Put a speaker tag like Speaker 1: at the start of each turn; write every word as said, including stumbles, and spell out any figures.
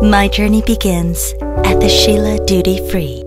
Speaker 1: My journey begins at the Shilla Duty Free.